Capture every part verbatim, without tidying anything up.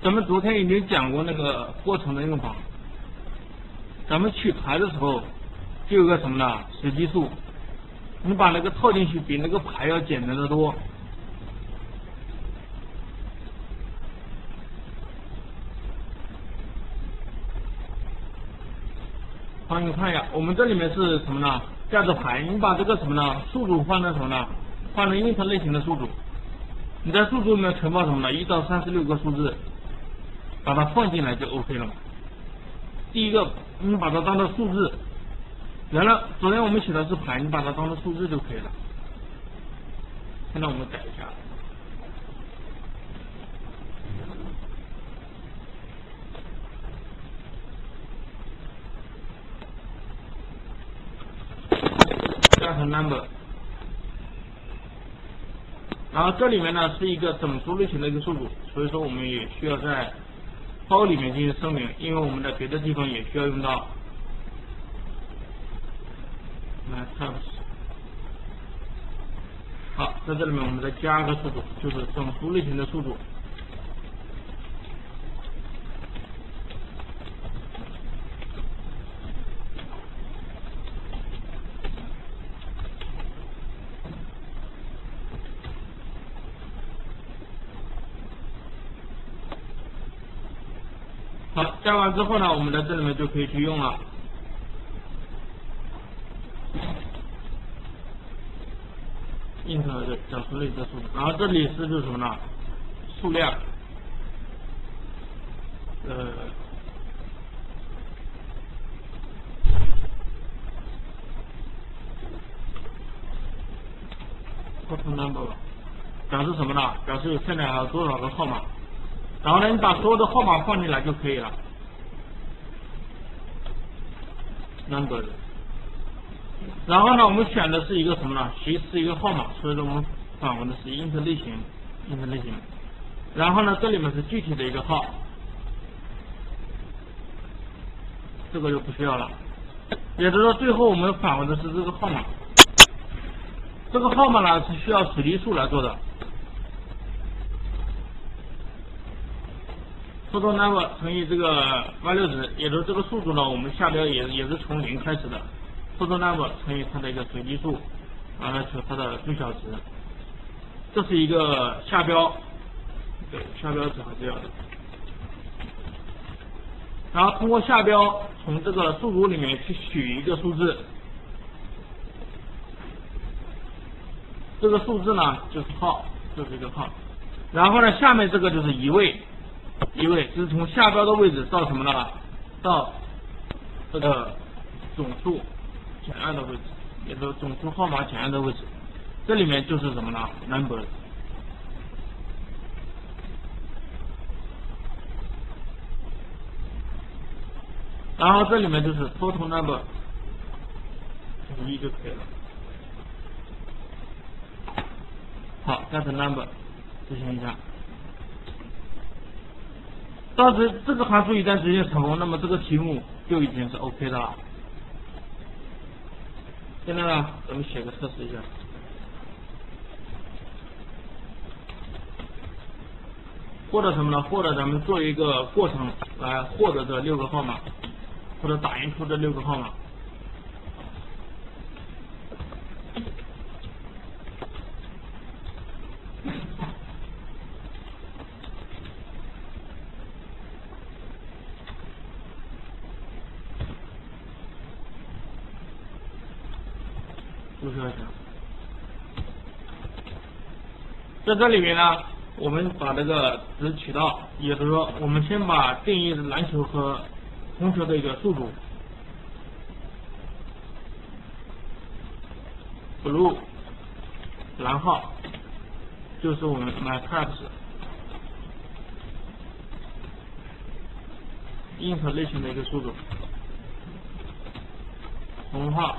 咱们昨天已经讲过那个过程的用法。咱们取牌的时候，就有个什么呢？随机数，你把那个套进去，比那个牌要简单的多。好，你看一下，我们这里面是什么呢？架着牌，你把这个什么呢？数组换成什么呢？换成 int 类型的数组。你在数组里面存放什么呢？一到三十六个数字，把它放进来就 OK 了。第一个，你把它当做数字。原来昨天我们写的是牌，你把它当做数字就可以了。现在我们改一下。加成 number， 然后这里面呢是一个整数类型的一个数组，所以说我们也需要在包里面进行声明，因为我们在别的地方也需要用到。来 types， 好，在这里面我们再加个数组，就是整数类型的数组。好，加完之后呢，我们在这里面就可以去用了。int 的整数类的数，然后这里是就是什么呢？数量，呃，total number， 表示什么呢？表示现在还有多少个号码。然后呢，你把所有的号码放进来就可以了。number， 然后呢，我们选的是一个什么呢？其是一个号码，所以说我们返回的是 int 类型 ，int 类型。然后呢，这里面是具体的一个号，这个就不需要了。也就是说，最后我们返回的是这个号码。这个号码呢是需要随机数来做的。total number 乘以这个 value 值，也就是这个数组呢，我们下标也也是从零开始的。total number 乘以它的一个随机数，然后来求它的最小值。这是一个下标，对，下标值还是要的。然后通过下标从这个数组里面去取一个数字，这个数字呢就是号，就是一个号。然后呢，下面这个就是移位。移位就是从下标的位置到什么呢？到这个总数减二的位置，也就是总数号码减二的位置。这里面就是什么呢 ？number。然后这里面就是 total number， 就是一就可以了。好 ，get number， 执行一下。当时这个函数一旦执行成功，那么这个题目就已经是 OK 的了。现在呢，咱们写个测试一下。获得什么呢？获得咱们做一个过程来获得这六个号码，或者打印出这六个号码。注册一下，在这里面呢，我们把这个值取到，也就是说，我们先把定义篮球和红球的一个数组 ，blue 蓝号就是我们 my types int 类型的一个数组，红号。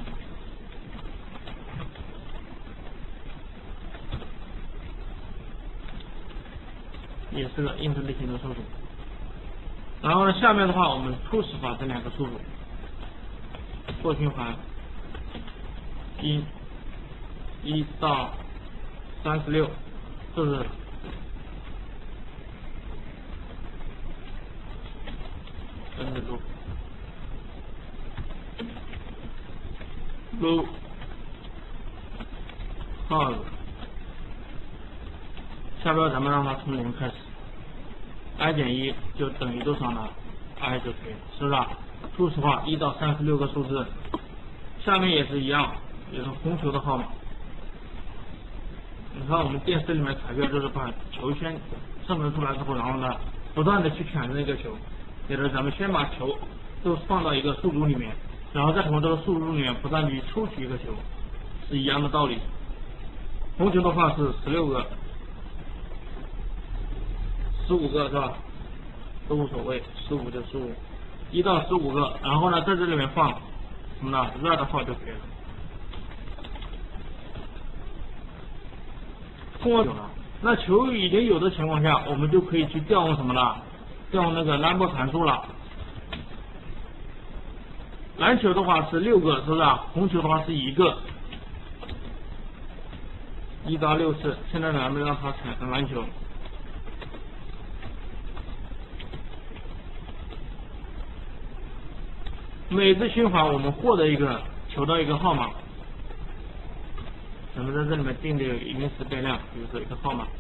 也是个 int 类型的数组，然后呢，下面的话我们 push 把这两个数组做循环，一一到三十六，这是勾号子，下边咱们让它从零开始 ，i 减一就等于多少呢 ？i 就可以了，是不是？初始化一到三十六个数字，下面也是一样，也是红球的号码。你看我们电视里面彩票就是把球先生成出来之后，然后呢，不断的去抢这个球，也就是咱们先把球都放到一个数组里面，然后再从这个数组里面不断去抽取一个球，是一样的道理。红球的话是十六个、十五个是吧？都无所谓，十五就十五，一到十五个，然后呢在这里面放什么呢 ？red 号就可以了。通过有了，那球已经有的情况下，我们就可以去调用什么了？调用那个 number 函数了。蓝球的话是六个，是不是啊？红球的话是一个，一到六次。现在咱们让它产生蓝球。每次循环我们获得一个球的一个号码。咱们在这里面定的有一个时变量，比如说一个号码，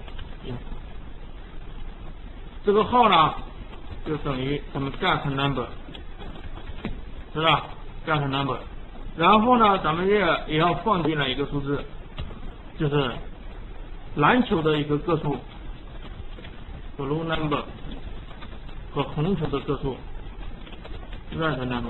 这个号呢就等于咱们 get number， 是吧 ？get number， 然后呢，咱们也也要放进来一个数字，就是蓝球的一个个数 blue number 和红球的个数 red number，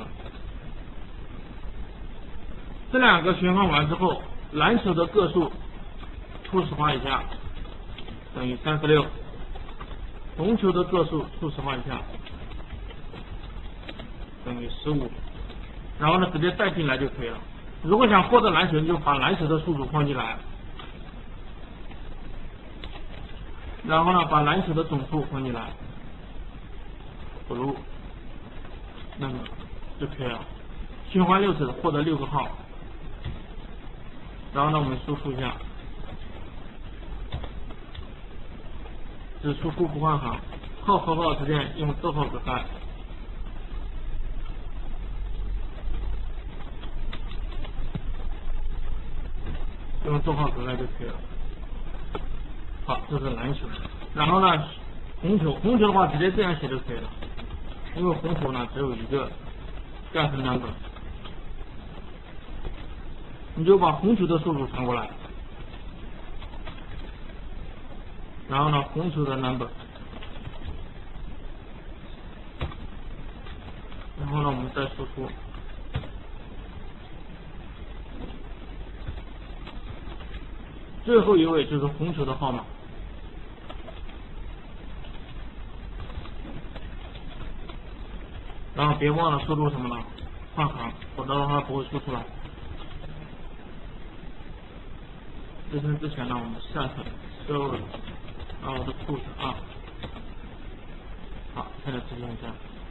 这两个循环完之后。蓝球的个数初始化一下等于三十六，红球的个数初始化一下等于十五，然后呢直接带进来就可以了。如果想获得蓝球，就把蓝球的数组放进来，然后呢把蓝球的总数放进来 ，blue， 那么就可以了。循环六次获得六个号。然后呢，我们输出一下，只输出不换行，号和号之间用逗号隔开。用逗号隔开就可以了。好，这是蓝球。然后呢，红球，红球的话直接这样写就可以了，因为红球呢只有一个 get number。你就把红球的数组传过来，然后呢，红球的 number， 然后呢，我们再输出，最后一位就是红球的号码，然后别忘了输入什么了，换行，否则的话不会输出来。支撑之前呢，我们下层收了，然后我的 push 啊，好，现在执行一下，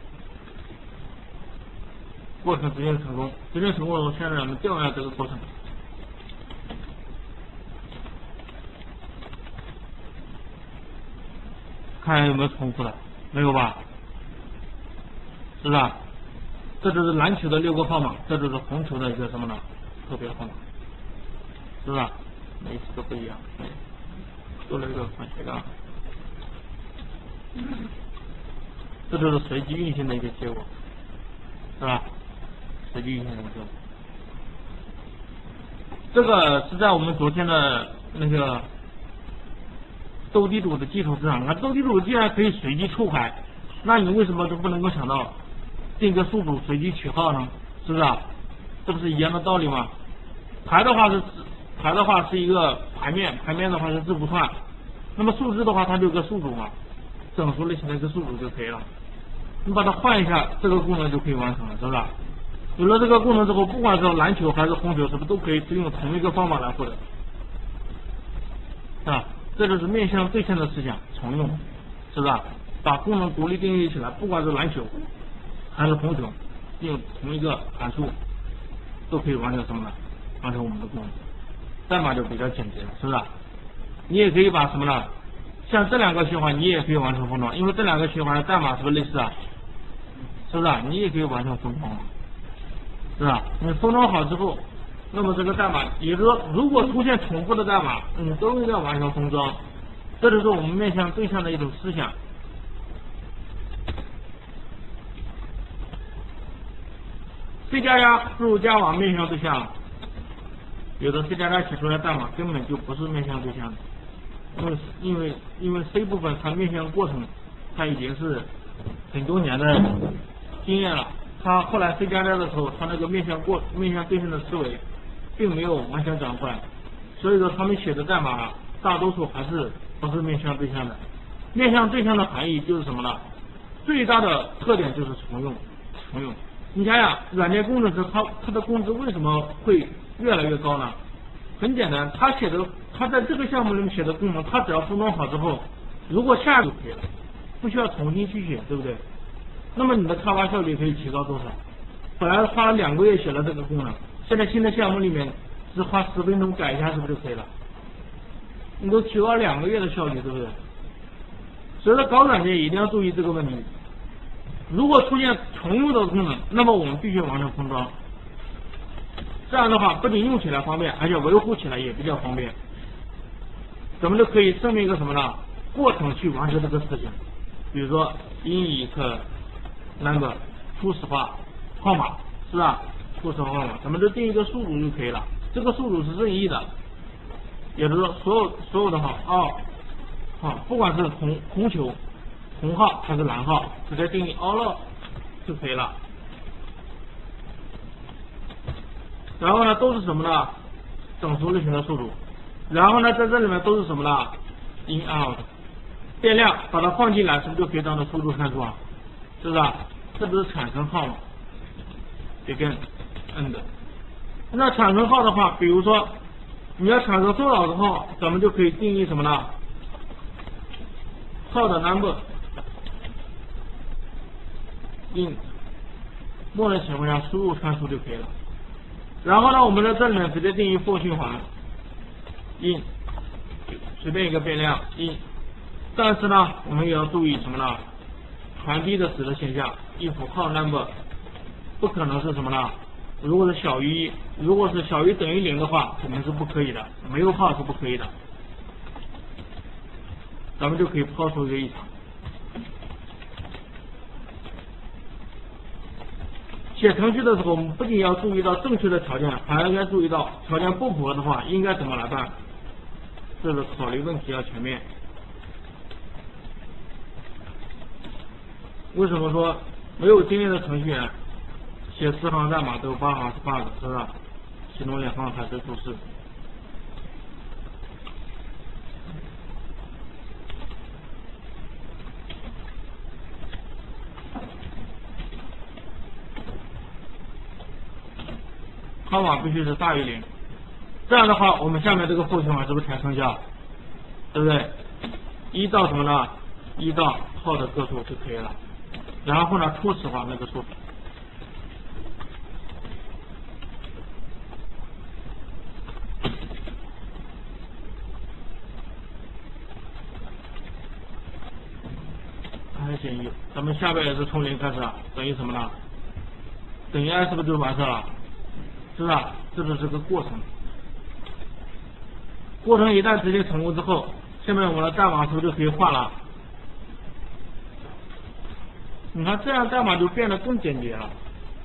过程执行成功，执行成功了，现在我们调用一下这个过程，看有没有重复的，没有吧？是不是？这就是蓝球的六个号码，这就是红球的一个什么呢？特别号码，是不是？每一次都不一样，做了一个反斜杠，这就是随机运行的一个结果，是吧？随机运行的结果，这个是在我们昨天的那个斗地主的基础之上。那斗地主既然可以随机抽牌，那你为什么就不能够想到定个数组随机取号呢？是不是啊？这不是一样的道理吗？牌的话是。牌的话是一个牌面，牌面的话是字符串，那么数字的话它就有个数组嘛，整数类型的一个数组就可以了。你把它换一下，这个功能就可以完成了，是不是？有了这个功能之后，不管是篮球还是红球，是不是都可以用同一个方法来获得？啊，这就是面向对象的思想，重用，是不是？把功能独立定义起来，不管是篮球还是红球，用同一个函数都可以完成什么呢？完成我们的功能。代码就比较简洁了，是不是？你也可以把什么呢？像这两个循环，你也可以完成封装，因为这两个循环的代码是不是类似啊？是不是？你也可以完成封装，是吧？你封装好之后， 那么这个代码，也就是说，如果出现重复的代码，嗯，都应该完成封装。这就是我们面向对象的一种思想。C 加加输入 Java 面向对象，有的 C 加加写出来代码根本就不是面向对象的，因为因为因为 C 部分它面向过程，它已经是很多年的经验了。它后来 C 加加的时候，它那个面向过面向对象的思维，并没有完全转过来，所以说他们写的代码大多数还是不是面向对象的。面向对象的含义就是什么呢？最大的特点就是重用，重用。你想想，软件工程师他他的工资为什么会越来越高呢？很简单，他写的他在这个项目里面写的功能，他只要封装好之后，如果下就可以了，不需要重新去写，对不对？那么你的开发效率可以提高多少？本来花了两个月写了这个功能，现在新的项目里面只花十分钟改一下，是不是就可以了？你都提高两个月的效率，对不对？所以说搞软件一定要注意这个问题。如果出现重用的功能，那么我们必须完成封装。这样的话，不仅用起来方便，而且维护起来也比较方便。咱们就可以证明一个什么呢？过程去完成这个事情。比如说 in it number 初始化号码，是吧？初始化号码，咱们就定一个数组就可以了。这个数组是任意的，也就是说，所有所有的号哦，好，不管是红红球、红号还是蓝号，直接定义 all 就可以了。然后呢，都是什么呢？整数类型的数组。然后呢，在这里面都是什么呢 ？in out 变量，把它放进来，是不是就可以当做输入参数啊？是不是？这不是产生号吗 ？begin end。那产生号的话，比如说你要产生多少个号，咱们就可以定义什么呢？号的 number in 默认情况下输入参数就可以了。然后呢，我们在这里面直接定义 for 循环 in 随便一个变量 in， 但是呢，我们也要注意什么呢？传递的时的现象 ，if 号 number 不可能是什么呢？如果是小于一，如果是小于等于零的话，肯定是不可以的，没有号是不可以的。咱们就可以抛出一个异常。写程序的时候，我们不仅要注意到正确的条件，还应该注意到条件不符合的话，应该怎么来办？这是考虑问题要全面。为什么说没有经验的程序员写十行代码都有八行是 bug， 是不是？其中两行才是出事。号码必须是大于零，这样的话，我们下面这个for循环是不是才生效？对不对？一到什么呢？一到号的个数就可以了。然后呢，初始化那个数。还行有，咱们下边也是从零开始啊，等于什么呢？等于 i 是不是就完事了？是不是？这就是个过程。过程一旦执行成功之后，下面我们的代码是不是就可以换了？你看这样代码就变得更简洁了。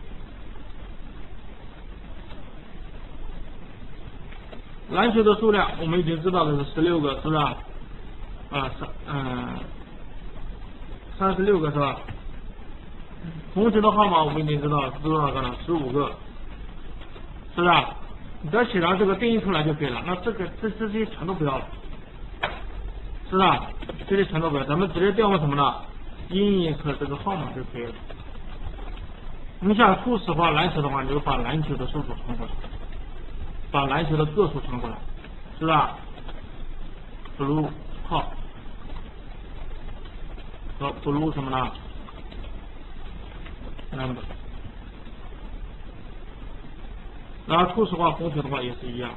篮球的数量我们已经知道的是十六个，是不是？啊，三嗯三十六个是吧？红球的号码我们已经知道是多少个了？十五个，是不是？你只要写上这个定义出来就可以了。那这个这这些全都不要了，是吧？这些全都不要，咱们直接调用什么呢？in 和这个号码就可以了。你想初始化篮球的话，你就把篮球的数组传过来，把篮球的个数传过来，是吧 ？blue 号和 blue 什么呢 ？number。然后初始化红球的话也是一样。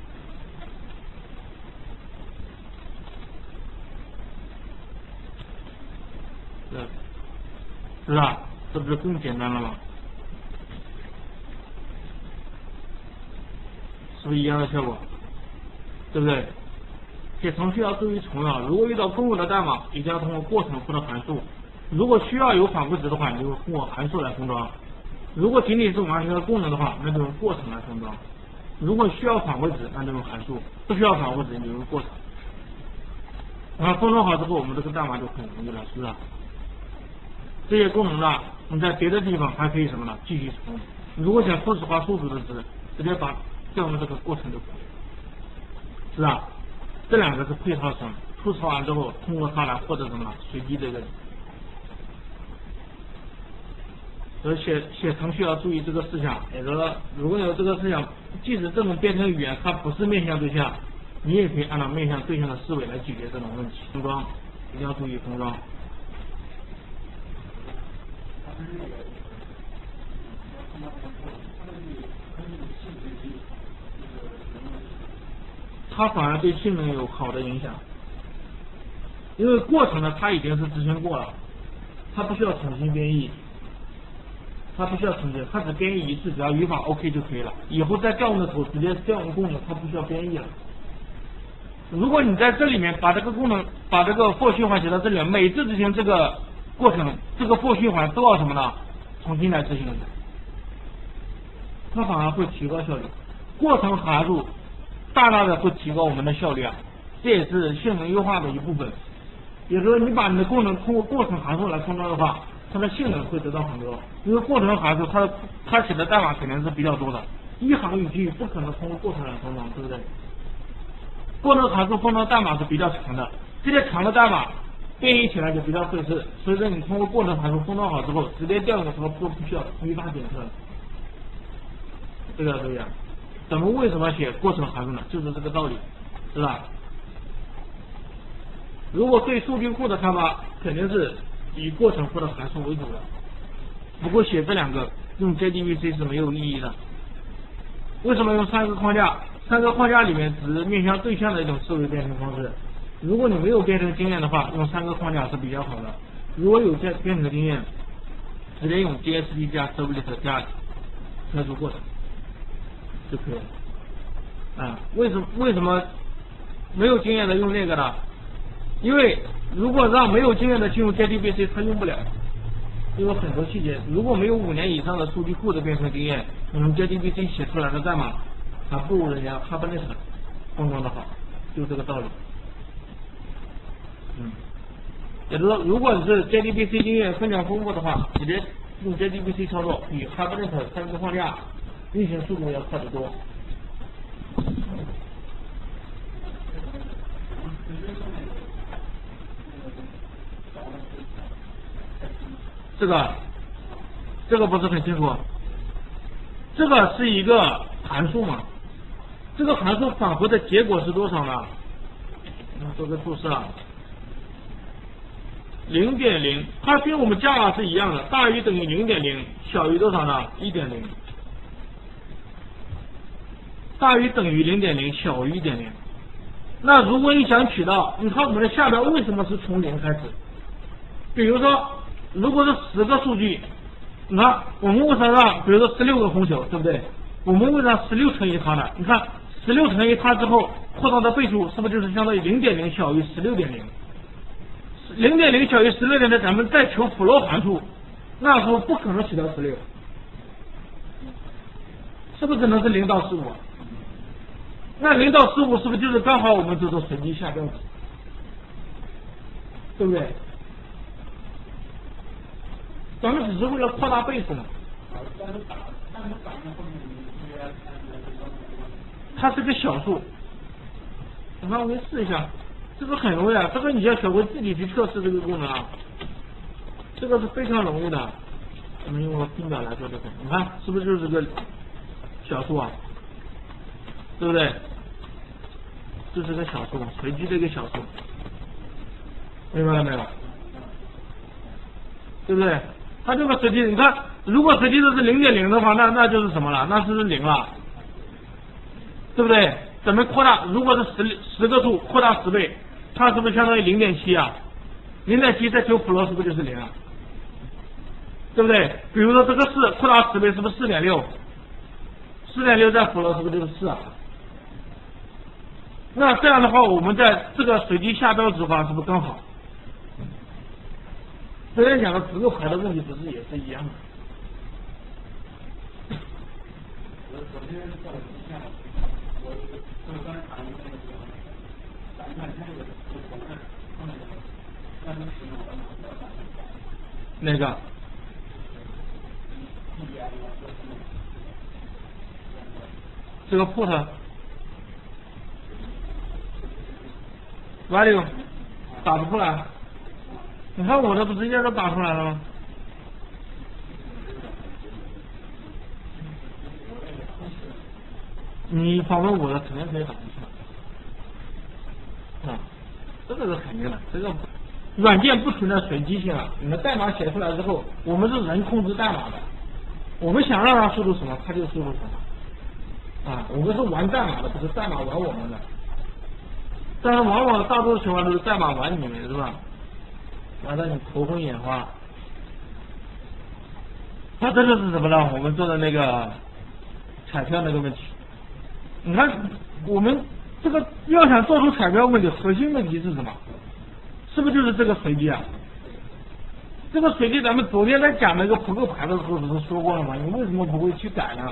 对，是吧？这不是更简单了吗？ 是不是一样的效果？对不对？写程序要注意重要，如果遇到公有的代码，一定要通过过程或者函数。如果需要有返回值的话，你就通过函数来封装；如果仅仅是完成了功能的话，那就用过程来封装。如果需要返回值，那就用函数；不需要返回值，你就用过程。然后封装好之后，我们这个代码就很容易了，是不是？这些功能呢，你在别的地方还可以什么呢？继续使用。如果想初始化数组的值，直接把调用这个过程就可以了，是吧？这两个是配套层，初始化完之后，通过它来获得什么呢？随机这个。所以写写程序要注意这个事项，也就是说，如果有这个事项，即使这种编程语言它不是面向对象，你也可以按照面向对象的思维来解决这种问题。封装一定要注意封装。它反而对性能有好的影响，因为过程呢，它已经是执行过了，它不需要重新编译，它不需要重新，它只编译一次，只要语法 OK 就可以了。以后在调用的时候直接调用功能，它不需要编译了。如果你在这里面把这个功能，把这个 for 循环写到这里，每次执行这个过程，这个 for 循环都要什么呢？重新来执行一下，它反而会提高效率。过程函数大大的会提高我们的效率啊，这也是性能优化的一部分。也就是说，你把你的功能通过过程函数来封装的话，它的性能会得到很高。因为过程函数它它写的代码肯定是比较多的，一行语句不可能通过过程来封装，对不对？过程函数封装代码是比较长的，这些长的代码编译起来就比较费事。所以说，你通过过程函数封装好之后，直接调用的时候都不需要语法检测了，对不对呀？咱们为什么写过程函数呢？就是这个道理，是吧？如果对数据库的开发，肯定是以过程或者函数为主的。不过写这两个用 J D B C 是没有意义的。为什么用三个框架？三个框架里面只面向对象的一种思维编程方式。如果你没有编程经验的话，用三个框架是比较好的。如果有编编程经验，直接用 J S P 加 Servlet 加特殊过程就可以了。啊，为什么为什么没有经验的用那个呢？因为如果让没有经验的去用 J D B C， 他用不了，因为很多细节，如果没有五年以上的数据库的编程经验，你用 J D B C 写出来的代码，还不如人家 Kubernetes 封装的好，就这个道理。嗯，也就是说，如果你是 J D B C 经验非常丰富的话，直接用 J D B C 操作，比 Kubernetes 三个框架运行速度要快得多。这个这个不是很清楚，这个是一个函数嘛，这个函数返回的结果是多少呢？做个注释啊，零点零，它跟我们 Java 是一样的，大于等于零点零，小于多少呢？一点零，大于等于零点零，小于一点零。那如果你想取到，你看我们的下标为什么是从零开始？比如说，如果是十个数据，你看我们为什么让，比如说十六个红球，对不对？我们为啥十六乘以它呢？你看十六乘以它之后扩大的倍数是不是就是相当于零点零小于十六点零？零点零小于十六点零，咱们再求 flow 函数，那时候不可能取到十六，是不是只能是零到十五？那零到十五是不是就是刚好我们这种随机下标值，对不对？咱们只是为了扩大倍数嘛。它是个小数，你看我给你试一下，这个很容易啊，这个你要学会自己去测试这个功能啊，这个是非常容易的。我们用个拼表来做这个，你看是不是就是个小数啊？对不对？这是个小数，随机的一个小数，明白了没有？对不对？它这个随机，你看，如果随机的是零点零的话，那那就是什么了？那是零了，对不对？咱们扩大，如果是十十个数扩大十倍，它是不是相当于零点七啊？零点七再求 flow 是不是就是零啊？对不对？比如说这个四扩大十倍是不是四点六？四点六再 flow 是不是就是四啊？ 那这样的话，我们在这个随机下标值的话，是不是更好？昨天讲的十个牌的问题，不是也是一样的？我昨天做了一下，我我刚才谈的那个，咱看那个不同的，那个那个。这个 put value 打不出来，你看我的不直接都打出来了吗？你访问我的肯定可以打出来，啊，这个是肯定的，这个软件不存在随机性啊。你的代码写出来之后，我们是人控制代码的，我们想让它输入什么，它就输入什么。啊，我们是玩代码的，不是代码玩我们的。但是往往大多数情况都是代码玩你们，是吧？玩的你头昏眼花。那这就是什么呢？我们做的那个彩票那个问题。你看，我们这个要想做出彩票问题，核心问题是什么？是不是就是这个随机啊？这个随机，咱们昨天在讲那个扑克牌的时候不是说过了吗？你为什么不会去改呢？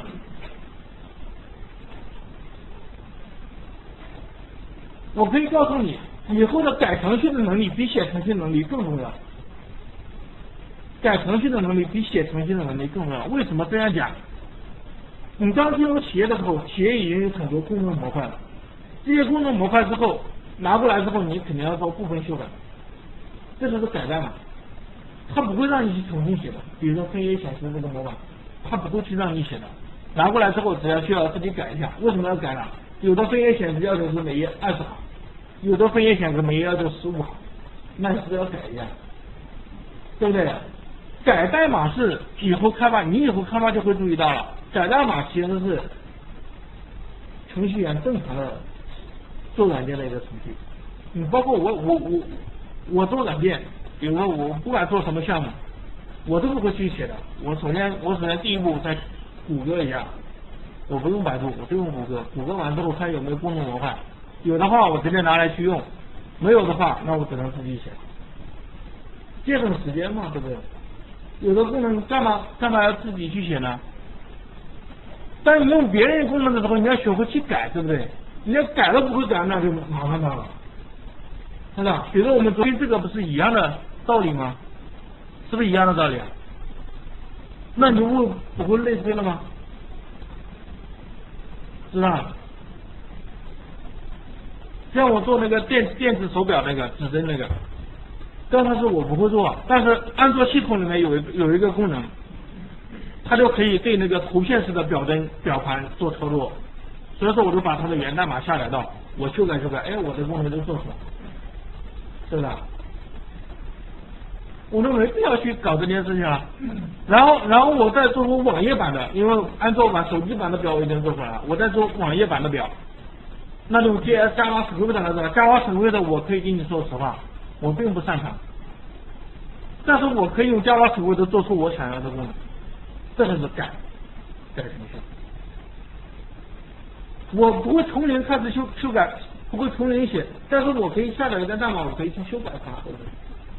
我可以告诉你，以后的改程序的能力比写程序能力更重要。改程序的能力比写程序的能力更重要。为什么这样讲？你刚进入企业的时候，企业已经有很多功能模块了。这些功能模块之后拿过来之后，你肯定要做部分修改，这就是改代码。它不会让你去重新写的。比如说分页显示这个模板，它不会去让你写的。拿过来之后，只要需要自己改一下。为什么要改呢？有的分页显示要求是每页二十行，有的分页显示每页要求十五行，那是不是要改一下？对不对？改代码是以后开发，你以后开发就会注意到了，改代码其实是程序员正常的做软件的一个程序。你包括我我我我做软件，比如说我不管做什么项目，我都不会去写的。我首先我首先第一步在谷歌一下。我不用百度，我就用谷歌。谷歌完之后看有没有功能模块，有的话我直接拿来去用，没有的话那我只能自己写，节省时间嘛，对不对？有的功能干嘛干嘛要自己去写呢？但你用别人功能的时候，你要学会去改，对不对？你要改了不会改，那就麻烦他了，是吧？比如说我们昨天这个不是一样的道理吗？是不是一样的道理啊？那你不不会类推了吗？是吧？像我做那个电电子手表那个指针那个，刚开始我不会做，但是安卓系统里面有一有一个功能，它就可以对那个图片式的表针表盘做操作，所以说我就把它的源代码下载到，我修改修改，哎，我的功能就做出来，是不是？我都没必要去搞这件事情啊。然后，然后我再做出网页版的，因为安卓版、手机版的表我已经做出来了，我再做网页版的表。那种 J S JavaScript 的那个 JavaScript 的，我可以跟你说实话，我并不擅长。但是我可以用 JavaScript 做出我想要的功能，这就是改改程序。我不会从零开始修修改，不会从零写，但是我可以下载一个代码，我可以去修改它，对不对？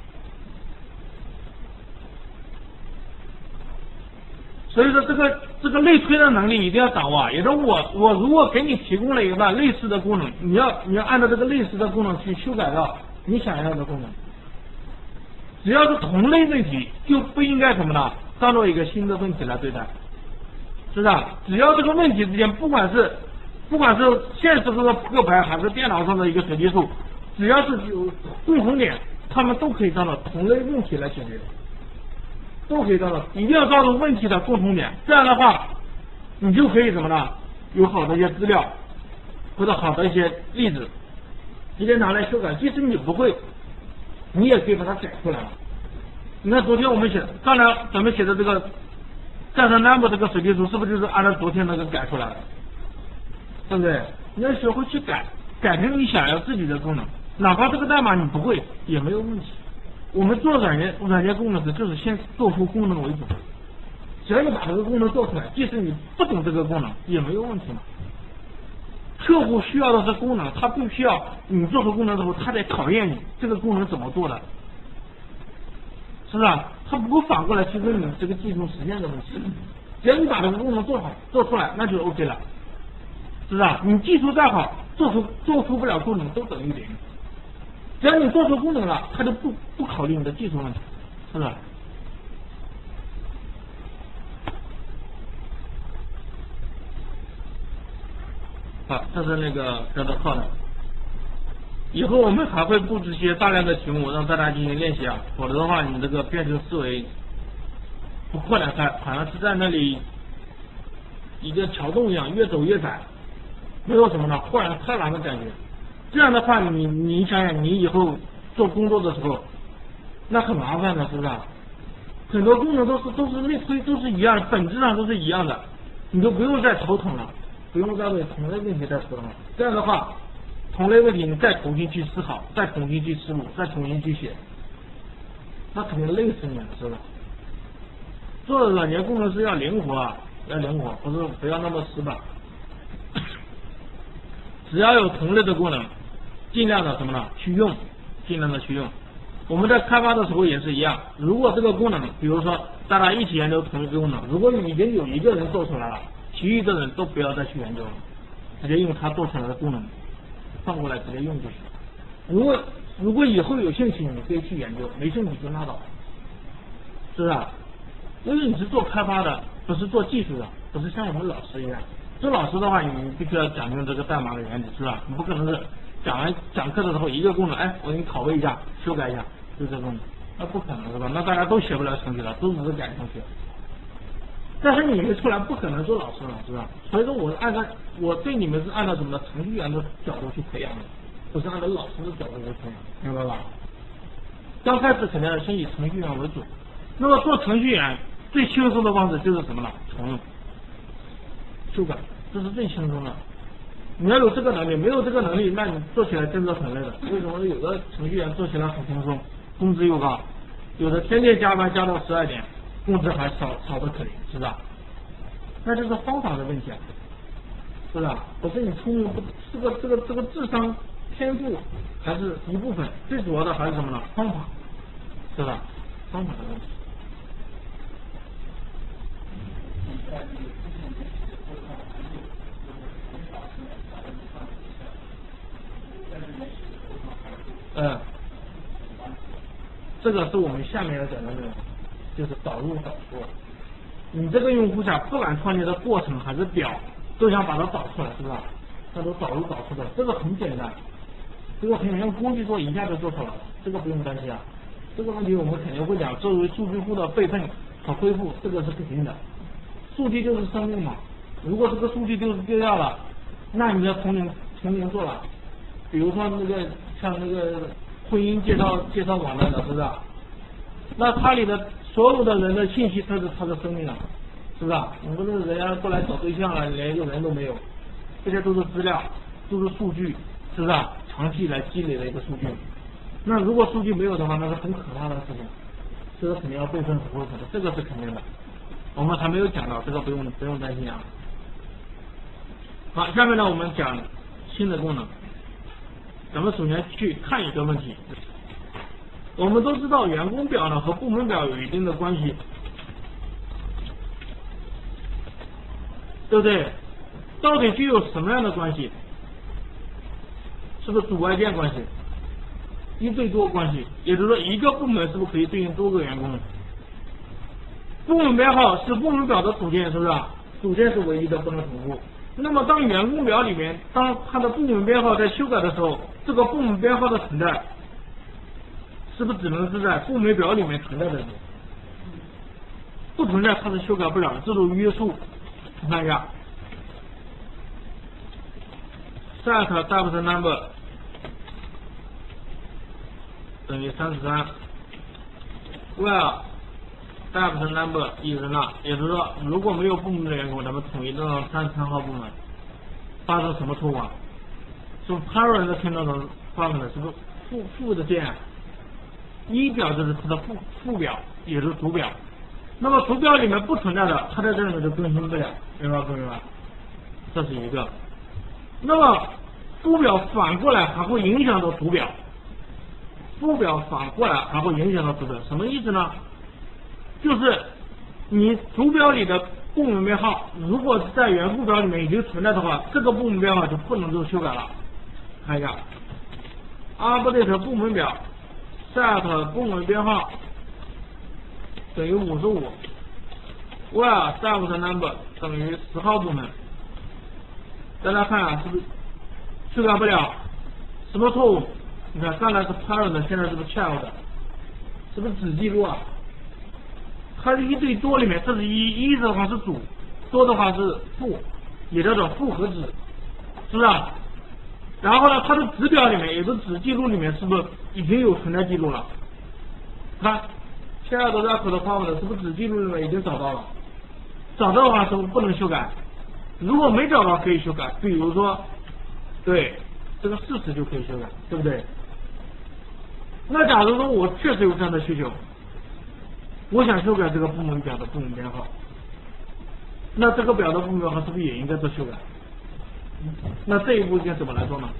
所以说这个这个类推的能力一定要掌握，也就是我我如果给你提供了一个类似的功能，你要你要按照这个类似的功能去修改到你想要的功能。只要是同类问题，就不应该什么呢？当做一个新的问题来对待，是不是？只要这个问题之间，不管是不管是现实中的扑克牌还是电脑上的一个随机数，只要是有共同点，他们都可以当做同类问题来解决。都可以找到，一定要找到问题的共同点，这样的话，你就可以什么呢？有好的一些资料，或者好的一些例子，直接拿来修改。即使你不会，你也可以把它改出来了。你看昨天我们写，刚才咱们写的这个战胜 number 这个随机数，是不是就是按照昨天那个改出来的？对不对？你要学会去改，改成你想要自己的功能，哪怕这个代码你不会也没有问题。我们做软件软件工程师就是先做出功能为主，只要你把这个功能做出来，即使你不懂这个功能也没有问题嘛。 客户需要的是功能，他不需要你做出功能之后，他得考验你这个功能怎么做的，是不是啊？他不会反过来去问你这个技术实现的问题。只要你把这个功能做好做出来，那就 OK 了，是不是啊？你技术再好，做出做出不了功能都等于零。只要你做出功能了，他就不不考虑你的技术问题，是不是？好，这是那个叫做靠的。以后我们还会布置些大量的题目让大家进行练习啊，否则的话，你这个编程思维不扩展开，好像是在那里一个桥洞一样，越走越窄，没有什么呢豁然开朗的感觉。这样的话，你你想想，你以后做工作的时候，那很麻烦的，是不是？很多功能都是都是类推都是一样，本质上都是一样的，你就不用再头疼了。不用再为同类问题再头疼了，这样的话，同类问题你再重新去思考，再重新去思路，再重新去写，那肯定累死你了，是吧？做软件工程师要灵活啊，要灵活，不是不要那么死板。只要有同类的功能，尽量的什么呢？去用，尽量的去用。我们在开发的时候也是一样，如果这个功能，比如说大家一起研究同一个功能，如果你已经有一个人做出来了。其余的人都不要再去研究了，直接用他做出来的功能放过来直接用就行。如果如果以后有兴趣，你可以去研究；没兴趣就拉倒，是不是啊？因为你是做开发的，不是做技术的，不是像我们老师一样。做老师的话，你必须要讲究这个代码的原理，是吧？你不可能是讲完讲课的时候一个功能，哎，我给你拷贝一下，修改一下，就这种，那不可能是吧？那大家都写不了程序了，都只是改程序。但是你们出来不可能做老师了，是吧？所以说我是按照我对你们是按照什么程序员的角度去培养的，不是按照老师的角度去培养，明白吧？刚开始肯定是先以程序员为主，那么做程序员最轻松的方式就是什么呢？重用、修改，这是最轻松的。你要有这个能力，没有这个能力，那你做起来真的很累的。为什么有的程序员做起来很轻松，工资又高，有的天天加班加到十二点？工资还少少的可以，是吧？那这是方法的问题啊，是吧？不是你聪明不，这个这个这个智商天赋还是一部分，最主要的还是什么呢？方法，是吧？方法的问题。嗯，这个是我们下面要讲的内容。就是导入导出，你这个用户下不管创建的过程还是表，都想把它导出来，是吧？那都导入导出的，这个很简单，这个很用工具做一下就做出来了，这个不用担心啊。这个问题我们肯定会讲，作为数据库的备份和恢复，这个是肯定的。数据就是生命嘛，如果这个数据丢丢掉了，那你要从零从零做了。比如说那个像那个婚姻介绍介绍网站的，是不是？那它里的所有的人的信息，它是他的生命啊，是不是？你不是人家过来找对象了，连一个人都没有，这些都是资料，都是数据，是不是？长期以来积累的一个数据。那如果数据没有的话，那是很可怕的事情，这个肯定要备份和恢复的，这个是肯定的。我们还没有讲到，这个不用不用担心啊。好，下面呢我们讲新的功能。咱们首先去看一个问题。我们都知道员工表呢和部门表有一定的关系，对不对？到底具有什么样的关系？是不是主外件关系？一对多关系，也就是说一个部门是不是可以对应多个员工？部门编号是部门表的组件，是不是？组件是唯一的，不能重复。那么当员工表里面，当它的部门编号在修改的时候，这个部门编号的存在是不是只能是在部门表里面存在的？不存在它是修改不了的，这种约束。你看一下 ，set depth number 等于三十三 ，where depth number is not， 也就是说，如果没有部门的员工，咱们统一到三十三号部门，发生什么错误啊？是 parent 听到成发生的是不是负负的键？一表就是它的副副表，也就是主表。那么主表里面不存在的，它在这里面就更新不了，明白不明白？这是一个。 那么副表反过来还会影响到主表，副表反过来还会影响到主表，什么意思呢？就是你主表里的部门编号，如果在原副表里面已经存在的话，这个部门编号就不能够修改了。看一下 ，update 部门表 set 部门编号等于五十五 ，where select number 等于十号部门。大家看啊，是不是修改不了？什么错误？你看刚才是 parent， 现在是不是 child？ 是不是子记录啊？它是一对多里面，这是一，一的话是主，多的话是父，也叫做父和子，是不是啊？然后呢，它的子表里面，也是子记录里面，是不是已经有存在记录了？看，现在的 record 框的是不是子记录里面已经找到了？找到的话是不是不能修改？如果没找到可以修改，比如说，对，这个事实就可以修改，对不对？那假如说我确实有这样的需求，我想修改这个部门表的部门编号，那这个表的部门编号是不是也应该做修改？那这一步应该怎么来做呢？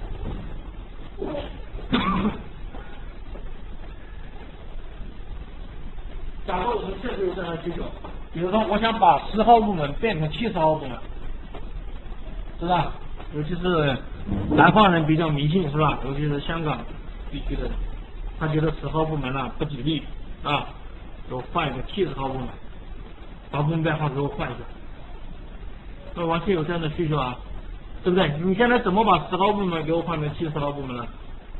假如我们确实有这样的需求，比如说我想把十号部门变成七十号部门，是吧？尤其是南方人比较迷信，是吧？尤其是香港地区的人，他觉得十号部门呢不吉利啊，就换一个七十号部门，把部门编号给我换一个。那王鑫有这样的需求啊，对不对？你现在怎么把十号部门给我换成七十号部门呢？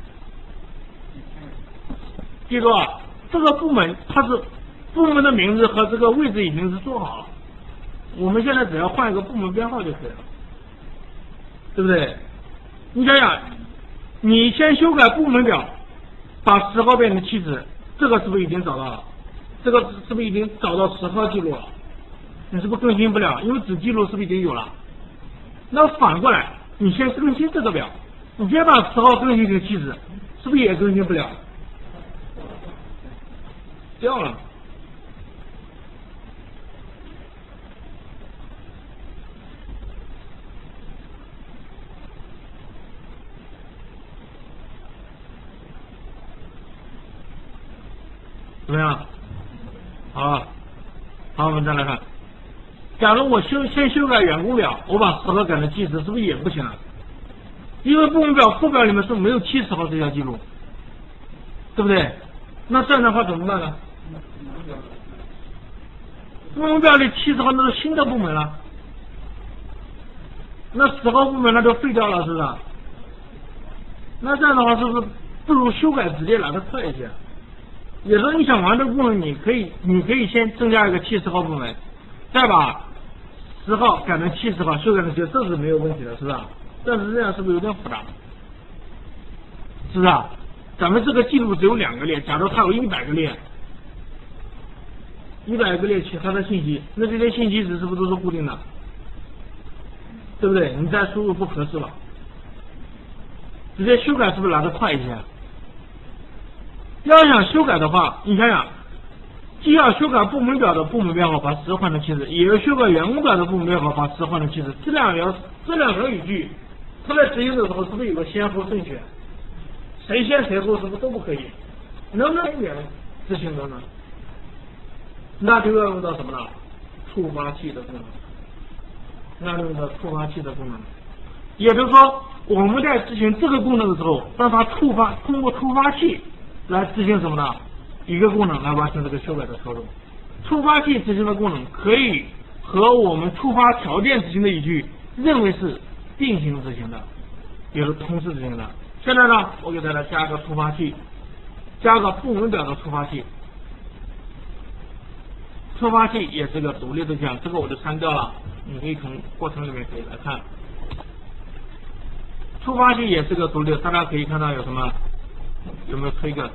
记住啊，这个部门它是部门的名字和这个位置已经是做好了，我们现在只要换一个部门编号就可以了，对不对？你想想，你先修改部门表，把十号变成七十，这个是不是已经找到了？这个是不是已经找到十号记录了？你是不是更新不了？因为子记录是不是已经有了？那反过来，你先更新这个表，你先把十号更新成七十，是不是也更新不了？掉了。怎么样？好，好，我们再来看。假如我修先修改员工表，我把十号改成七十，是不是也不行了？因为部门表副表里面是没有七十号这条记录，对不对？那这样的话怎么办呢？部门表里七十号那是新的部门了，那十号部门那就废掉了，是不是？那这样的话是不是不如修改直接来的快一些？有时候你想玩这个功能，你可以你可以先增加一个七十号部门，再把十号改成七十号，修改成七十，这是没有问题的，是不是？但是这样是不是有点复杂？是不是？咱们这个记录只有两个列，假如它有一百个列，一百个列其他的信息，那这些信息值是不是都是固定的？对不对？你再输入不合适了，直接修改是不是来得快一些？要想修改的话，你想想，既要修改部门表的部门编号，把十换成七十，也要修改员工表的部门编号，把十换成七十。这两条这两条语句，它在执行的时候是不是有个先后顺序？谁先谁后是不是都不可以？能不能远执行的呢？那就要用到什么呢？触发器的功能。那就用到触发器的功能。也就是说，我们在执行这个功能的时候，让它触发，通过触发器来执行什么呢？一个功能来完成这个修改的操作。触发器执行的功能可以和我们触发条件执行的语句认为是并行执行的，也是同时执行的。现在呢，我给大家加个触发器，加个部门表的触发器。触发器也是个独立对象，这个我就删掉了，你可以从过程里面可以来看。触发器也是个独立，大家可以看到有什么，有没有推个？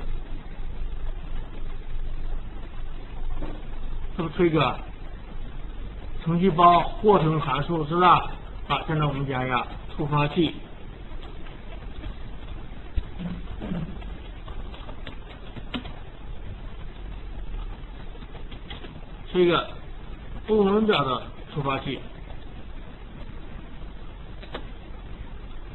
是不是推个程序包过程函数，是不是？好，现在我们加一下触发器。是一个部门表的触发器。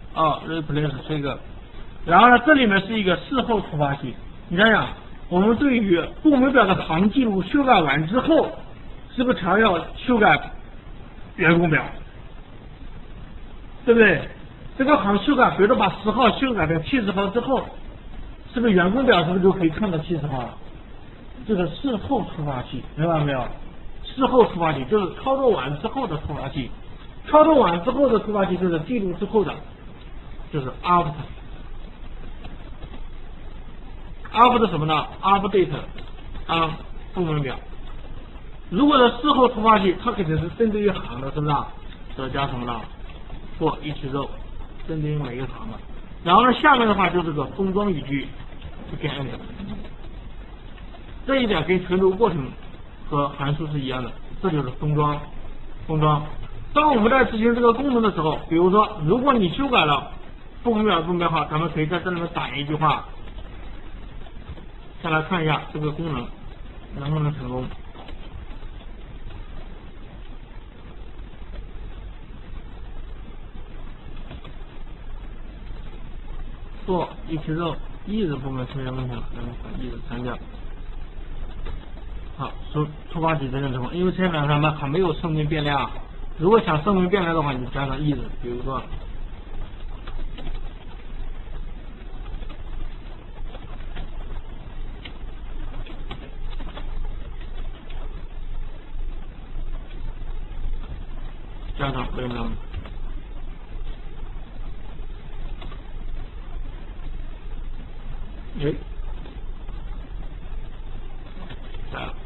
哦 replace trigger， 然后呢这里面是一个事后触发器。你想想，我们对于部门表的行记录修改完之后，是不是常要修改员工表？对不对？这个行修改，比如说把十号修改成七十号之后，是不是员工表是不是就可以看到七十号了？这个事后触发器，明白没有？事后触发器就是操作完之后的触发器，操作完之后的触发器就是记录之后的，就是 after。after 什么呢 ？update 啊部门表。如果是事后触发器，它肯定是针对于行的，是不是？这加什么呢？for each row， 针对于每一个行的。然后呢，下面的话就是个封装语句 begin。这一点跟存储过程和函数是一样的，这就是封装。封装。当我们在执行这个功能的时候，比如说，如果你修改了部门表部门表号，咱们可以在这里面打一句话。先来看一下这个功能能不能成功。做一批肉一的部分出现问题了，咱们把一的删掉。好，触触发器真正成功，因为前两上面还没有声明变量。如果想声明变量的话，你加上一的，比如说加上为什么？哎，来了，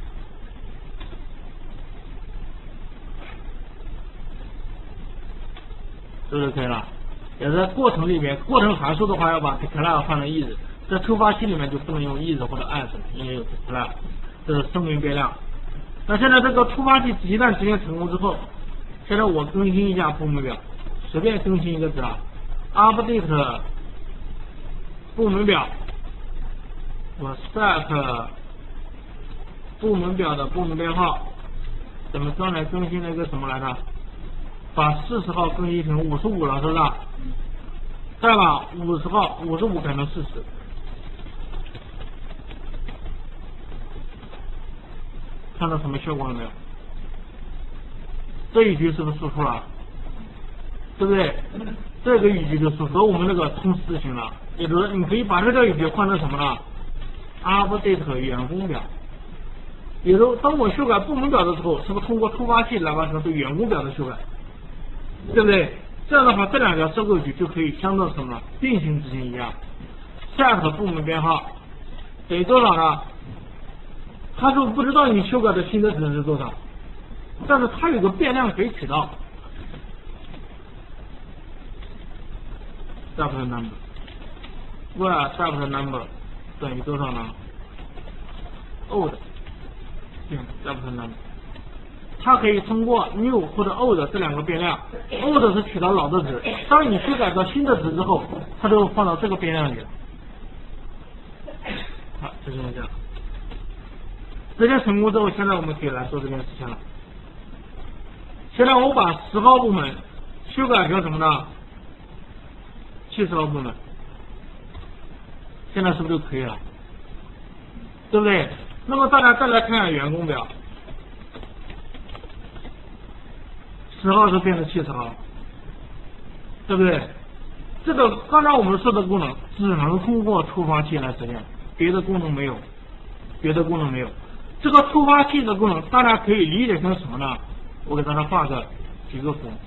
是不是可以了？也在过程里面，过程函数的话要把 declare 换成 is， 在触发器里面就不能用 is 或者 as， 因为有 declare， 这是声明变量。那现在这个触发器一旦执行成功之后，现在我更新一下部门表，随便更新一个字啊 ，update 部门表。我 set 部门表的部门编号，咱们刚才更新了一个什么来着？把四十号更新成五十五了，是不是？再把五十号五十五改成四十，看到什么效果了没有？这一句是不是输出了？对不对？这个语句就符合我们那个通识型了，也就是你可以把这个语句换成什么呢？update 员工表，比如当我修改部门表的时候，是不是通过触发器来完成对员工表的修改，对不对？这样的话，这两条收购语就可以相当什么并行执行一样。set 部门编号等于多少呢？他是不知道你修改的新的值是多少，但是它有个变量可以取到 set number， where set number 等于多少呢 ？old， 对 set number， 它可以通过 new 或者 old 这两个变量 ，old 是取到老的值，当你修改到新的值之后，它就放到这个变量里了。好，就这样。执行成功之后，现在我们可以来做这件事情了。现在我把十号部门修改成什么呢？七十号部门。现在是不是就可以了？对不对？那么大家再来看看员工表，十号是变成七十号，对不对？这个刚才我们说的功能只能通过触发器来实现，别的功能没有，别的功能没有。这个触发器的功能，大家可以理解成什么呢？我给大家画个几个符，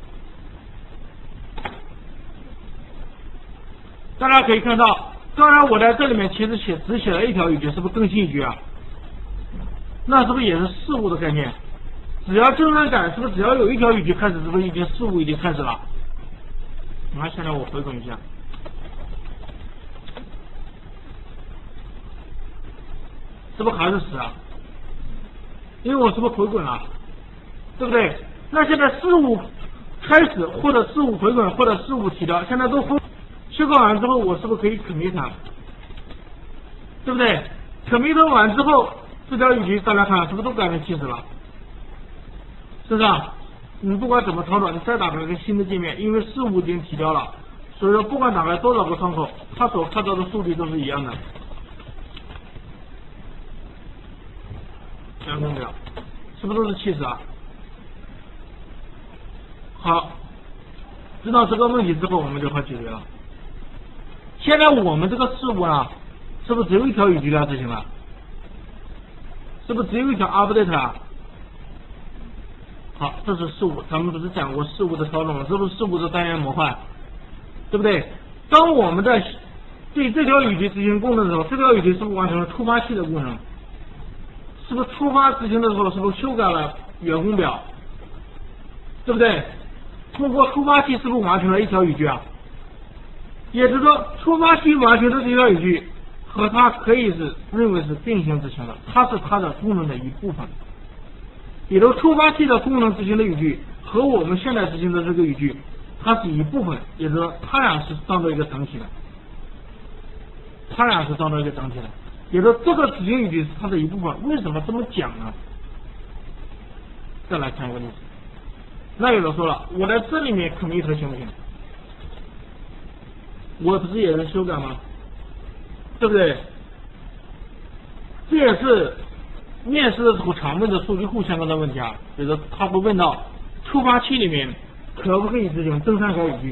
大家可以看到。刚才我在这里面其实写只写了一条语句，是不是更新语句啊？那是不是也是事物的概念？只要正常改，是不是只要有一条语句开始，是不是已经事物已经开始了？你看，现在我回滚一下，是不是还是十啊？因为我是不是回滚了？对不对？那现在事物开始，或者事物回滚，或者事物提交，现在都分。修改完之后，我是不是可以 commit 它？对不对 ？commit 完之后，这条语句大家看是不是都改成七十了？是不是啊？你不管怎么操作，你再打开一个新的界面，因为事物已经提交了， 所以说不管打开多少个窗口，它所看到的数据都是一样的。员工表是不是都是七十啊？好，知道这个问题之后，我们就好解决了。现在我们这个事物啊，是不是只有一条语句要执行了？是不是只有一条 update 啊？好，这是事物，咱们不是讲过事物的操作吗？是不是事物的单元模块？对不对？当我们在对这条语句执行功能的时候，这条语句是不是完成了触发器的功能？是不是触发执行的时候，是不是修改了员工表？对不对？通过触发器是不是完成了一条语句啊？也就是说，触发器完成的这条语句和它可以是认为是并行执行的，它是它的功能的一部分。也就是触发器的功能执行的语句和我们现在执行的这个语句，它是一部分，也就是说，它俩是当做一个整体的，它俩是当做一个整体的。也就是说，这个执行语句是它的一部分。为什么这么讲呢？再来看一个例子。那有人说了，我在这里面 commit 行不行？我不是也能修改吗？对不对？这也是面试的时候常问的数据库相关的问题啊。比如说他会问到触发器里面可不可以执行增删改语句？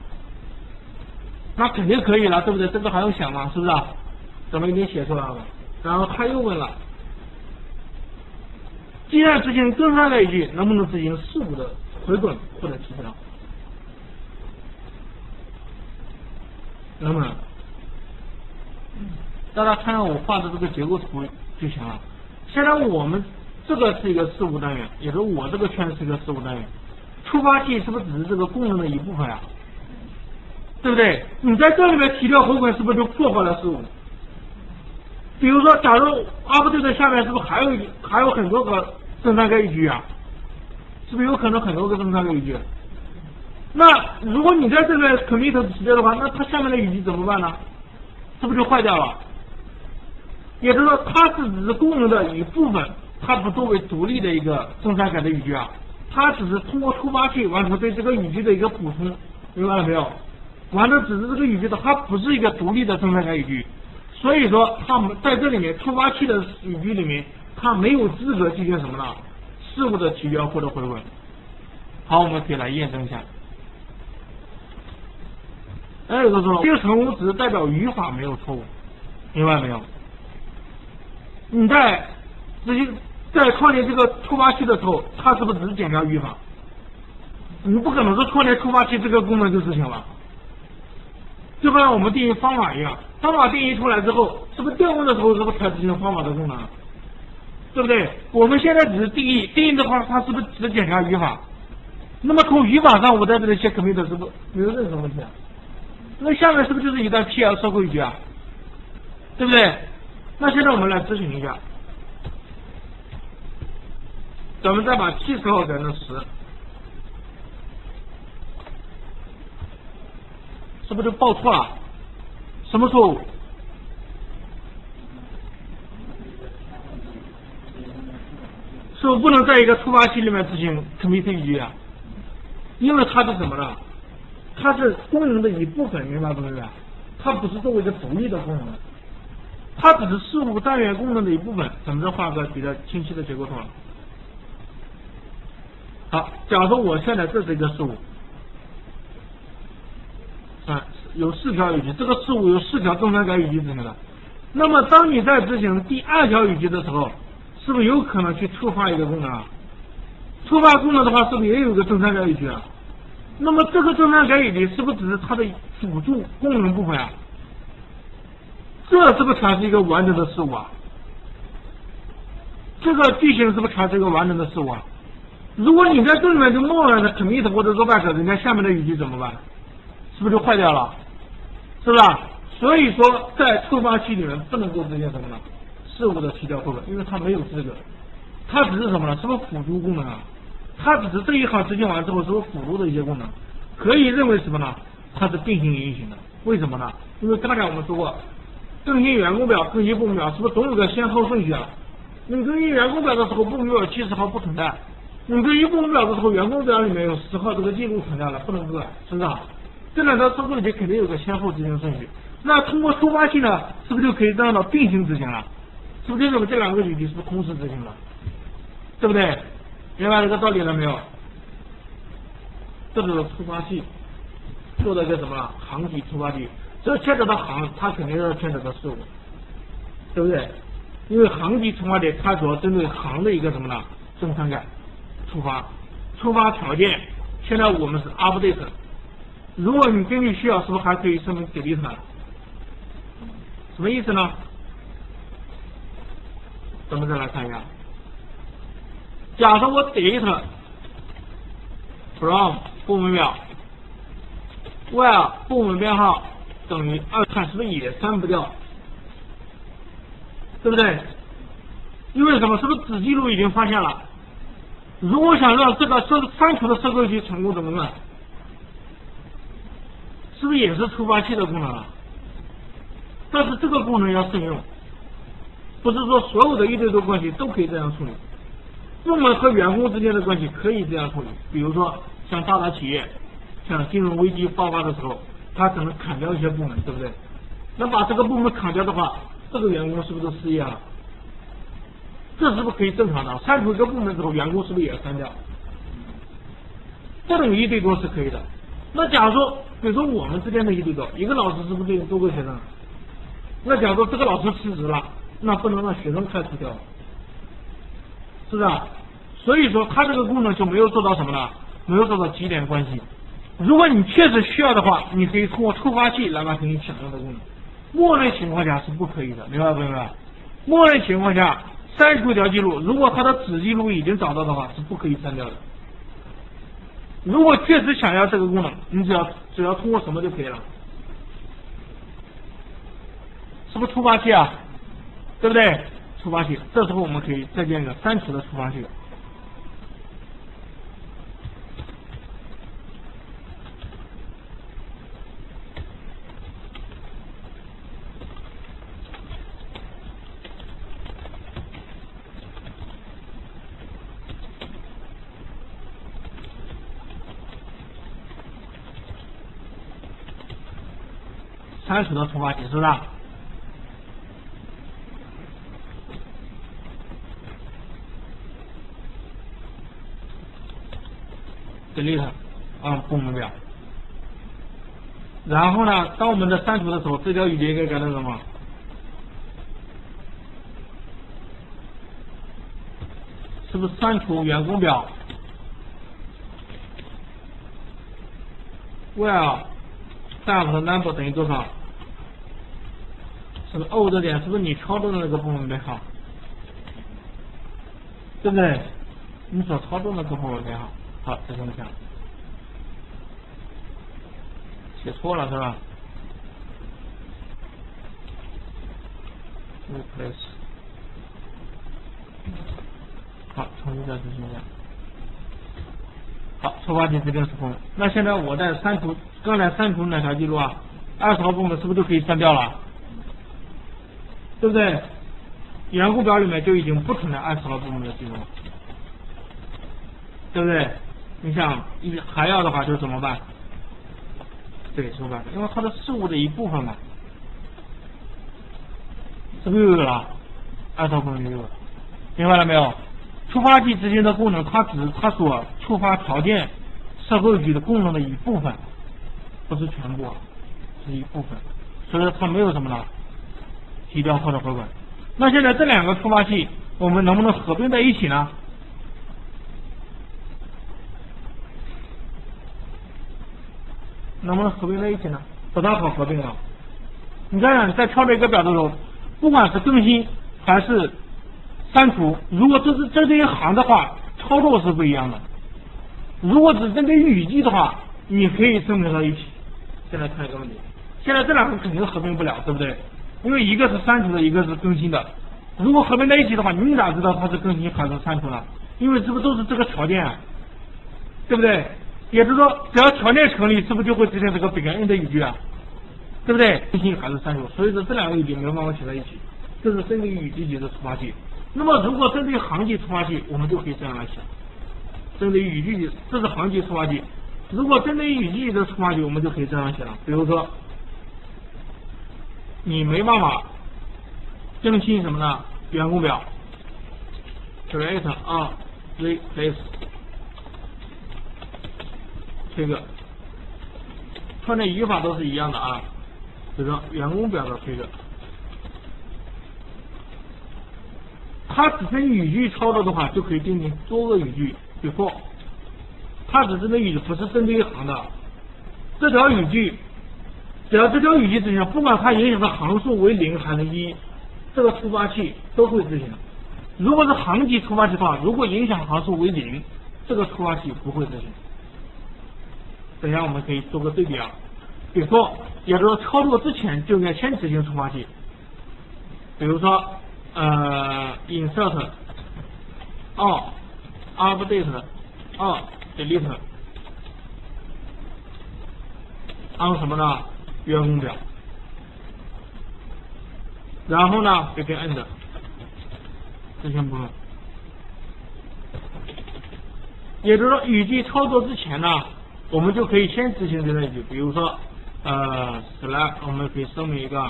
那肯定可以了，对不对？这个还用想吗？是不是啊？咱们已经写出来了。然后他又问了，既然执行增删改语句，能不能执行事物的回滚或者提交？能不能？大家看看我画的这个结构图就行了。现在我们这个是一个事务单元，也就是我这个圈是一个事务单元，触发器是不是只是这个功能的一部分啊？对不对？你在这里面提掉回滚，是不是就破坏了事务？比如说，假如 update 下面是不是还有还有很多个增删改语句啊？是不是有可能很多个增删改语句？那如果你在这个 commit 提掉的话，那它下面的语句怎么办呢？是不是就坏掉了？也就是说，它是只是功能的一部分，它不作为独立的一个增删改的语句啊，它只是通过触发器完成对这个语句的一个补充，明白了没有？完成只是这个语句的，它不是一个独立的增删改语句，所以说它们在这里面触发器的语句里面，它没有资格进行什么呢？事物的提交或者回滚。好，我们可以来验证一下。还有一个说，这个成功只是代表语法没有错误，明白没有？你在执行在创建这个触发器的时候，它是不是只是检查语法？你不可能说创建触发器这个功能就执行了，就好像我们定义方法一样，方法定义出来之后，是不是调用的时候是不是才执行方法的功能？对不对？我们现在只是定义，定义的话，它是不是只检查语法？那么从语法上，我在这里写 commit 是不是没有任何问题啊？那下面是不是就是一段 P L 收购语句啊？对不对？那现在我们来执行一下，咱们再把七十号改成十，是不是就报错了？什么错误？是不是不能在一个触发器里面执行 commit 语句啊？因为它是什么呢？它是功能的一部分，明白不明白？它不是作为一个独立的功能，它只是事物单元功能的一部分。咱们这画个比较清晰的结构图了。好，假如说我现在这是一个事物，啊，有四条语句，这个事物有四条增删改语句执行的。那么当你在执行第二条语句的时候，是不是有可能去触发一个功能啊？触发功能的话，是不是也有一个增删改语句啊？那么这个增删改语句是不是只是它的辅助功能部分啊？这是不是才是一个完整的事物啊？这个句型是不是才是一个完整的事物啊？如果你在这里面就默认的 commit 或者 rollback， 人家下面的语句怎么办？是不是就坏掉了？是不是啊？所以说在触发器里面不能够执行什么呢？事物的提交回滚，因为它没有资格，它只是什么呢？是不是辅助功能啊？它只是这一行执行完之后，是不是辅助的一些功能？可以认为什么呢？它是并行运行的。为什么呢？因为刚才我们说过，更新员工表、更新部门表，是不是总有个先后顺序啊？你更新员工表的时候，部门表七十号不存在；你更新部门表的时候，员工表里面有十号这个记录存在了，不能更改，是不是啊？ 这两条收购语句肯定有个先后执行顺序。那通过触发器呢，是不是就可以这样的并行执行了？是不是就是这两个语句是不是同时执行了？对不对？明白这个道理了没有？这就是触发器做的一个什么行体触发器，这牵扯到行，它肯定要牵扯到事物，对不对？因为行体触发点它主要针对行的一个什么呢？生产感触发，触发条件。现在我们是 update， 如果你根据需要，是不是还可以声明 delete 呢？什么意思呢？咱们再来看一下，假设我 delete from 部门表 where 部门编号等于二，看是不是也删不掉？对不对？因为什么？是不是子记录已经发现了？如果想让这个删删除的收购语句成功怎么办？是不是也是触发器的功能啊？但是这个功能要慎用，不是说所有的一对多关系都可以这样处理。部门和员工之间的关系可以这样处理，比如说像大的企业，像金融危机爆发的时候，他可能砍掉一些部门，对不对？那把这个部门砍掉的话，这个员工是不是都失业了？这是不是可以正常的？删除一个部门之后，员工是不是也删掉？这种一对多是可以的。那假如说，比如说我们之间的一对多，一个老师是不是对多个学生？那假如说这个老师辞职了，那不能让学生开除掉，是不是啊？所以说，它这个功能就没有做到什么呢？没有做到几点关系。如果你确实需要的话，你可以通过触发器来完成你想要的功能。默认情况下是不可以的，明白不明白？默认情况下，删除一条记录，如果它的子记录已经找到的话，是不可以删掉的。如果确实想要这个功能，你只要只要通过什么就可以了，是不是触发器啊？对不对？触发器，这时候我们可以再建一个删除的触发器。删除的触发器是不是？delete 啊，部门表。然后呢，当我们在删除的时候，这条语句应该改成什么？是不是删除员工表 ？where staff 的 number 等于多少？是不是 O 这点是不是你操作的那个部门编号？对不对？你所操作的那个部门编号。好，再这么想，写错了是吧 ？replace， 好，重新再执行一下。好，触发器指定是空。那现在我在删除，刚才删除哪条记录啊？二十号部门是不是就可以删掉了？对不对？员工表里面就已经不存在二十号部门的记录了，对不对？你想一还要的话就怎么办？对，是吧？因为它的事物的一部分嘛，是不是又有了？二十号部门就有了，明白了没有？触发器执行的功能，它只是它所触发条件收购语句的功能的一部分，不是全部，是一部分，所以说它没有什么呢？提交或者回本。那现在这两个触发器，我们能不能合并在一起呢？能不能合并在一起呢？不大好合并了。你想想，在调整一个表的时候，不管是更新还是删除，如果这是针对一行的话，操作是不一样的。如果只针对语句的话，你可以声明到一起。现在看一个问题，现在这两个肯定合并不了，对不对？因为一个是删除的，一个是更新的。如果合并在一起的话，你咋知道它是更新还是删除呢？因为这不都是这个条件啊，对不对？也就是说，只要条件成立，是不是就会执行这个 begin 的语句啊？对不对？更新还是删除？所以说这两个语句没有办法写在一起，这是针对语句级的触发器。那么如果针对行级触发器，我们就可以这样来写：针对语句级，这是行级触发器， 如果针对雨季的触发器，我们就可以这样写了，比如说你没办法更新什么呢？员工表 create 啊 replace 这个，它的语法都是一样的啊，比如说员工表的这个，它只针语句操作的话，就可以定义多个语句 before， 它只针对语，不是针对一行的。这条语句，只要这条语句执行，不管它影响的行数为零还是一，这个触发器都会执行。如果是行级触发器的话，如果影响行数为零，这个触发器不会执行。等一下我们可以做个对比啊，比如说，也就是说操作之前就应该先执行触发器，比如说呃 insert 哦 update 哦 delete 按什么呢？员工表，然后呢 begin end 执行部分，也就是说语句操作之前呢，我们就可以先执行这个语句，比如说呃 select 我们可以声明一个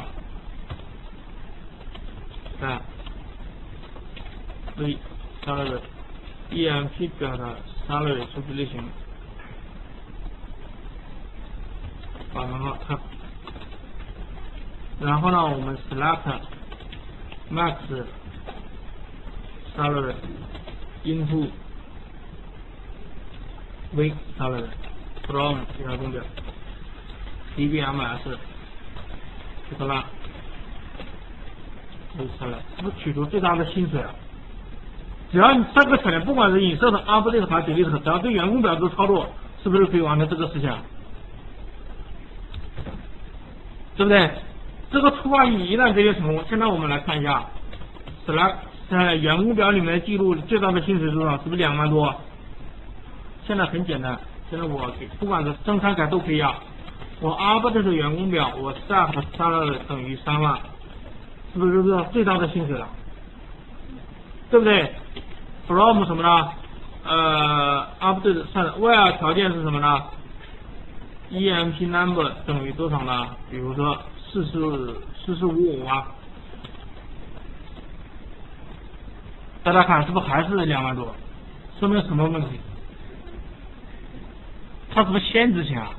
在 v salary emp 表的 salary 数据类型把然后它，然后呢我们 select max salary into v salary from 员工表 D B M S 这个啦 v salary 是不是取出最大的薪水啊？只要你三个条件，不管是影射的 update 还是 delete， 只要对员工表做操作，是不是可以完成这个事情？对不对？这个触发器一旦执行成功，现在我们来看一下 select 在员工表里面记录最大的薪水多少？是不是两万多？现在很简单，现在我给不管是正常改都可以啊。我 update 员工表，我 set salary 等于三万，是不是这最大的薪水了？对不对 ？from 什么呢？呃 update 算 where 条件是什么呢？E M P number 等于多少呢？比如说四四四四五五啊，大家看是不是还是两万多？说明什么问题？它是不是先执行啊？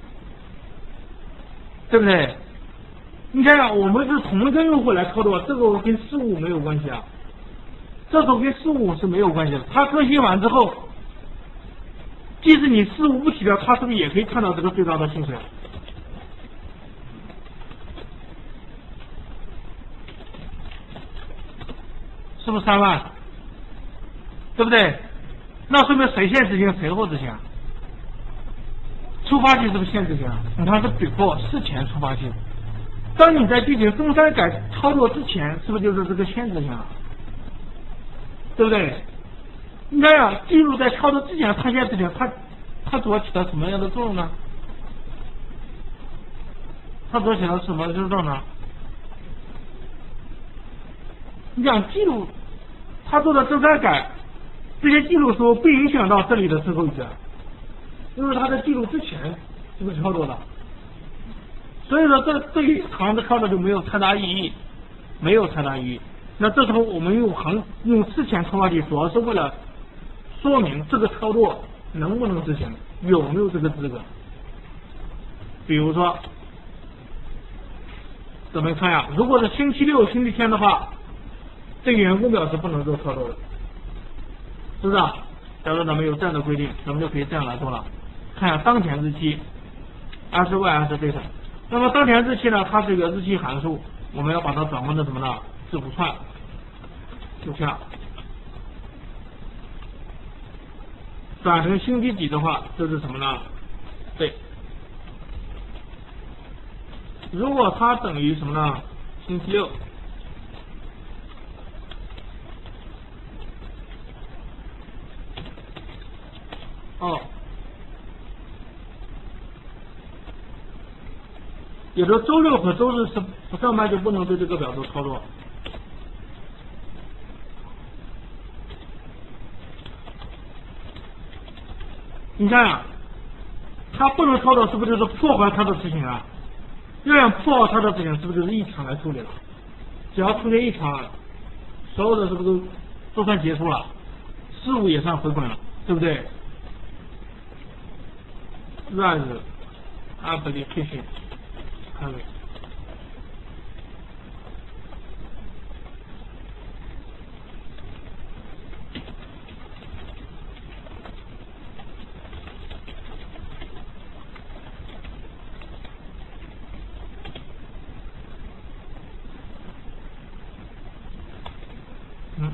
对不对？你看看，我们是同一个用户来操作，这个跟事务没有关系啊，这时候跟事务是没有关系的。它更新完之后，即使你事务不提交，他是不是也可以看到这个最大的薪水？是不是三万？对不对？那说明谁先执行，谁后执行？触发器是不是先执行？你看是 before 事前触发器。当你在进行中删改操作之前，是不是就是这个先执行？对不对？你看呀、啊，记录在操作之前，它先执行，它它主要起到什么样的作用呢？它主要起到什么作用呢？你想记录，它做的中删改，这些记录时候不影响到这里的最后一个，因为它在记录之前这个操作的，所以说这对于行的操作就没有太大意义，没有太大意义。那这时候我们用行用事前触发器，主要是为了说明这个操作能不能执行，有没有这个资格。比如说，咱们看呀，如果是星期六、星期天的话，这个员工表是不能做操作的，是不是啊？假如咱们有这样的规定，咱们就可以这样来做了。看下当前日期 ，S Y S date。那么当前日期呢，它是一个日期函数，我们要把它转换成什么呢？字符串，就这样。转成星期几的话，这是什么呢？对。如果它等于什么呢？星期六。哦。也就是周六和周日是不上班就不能对这个表做操作。你看啊， 它不能操作，是不是就是破坏它的执行啊？要想破坏它的执行，是不是就是异常来处理了？只要出现异常，所有的是不是都都算结束了？事物也算回本了，对不对 ？Rise application 看没？嗯，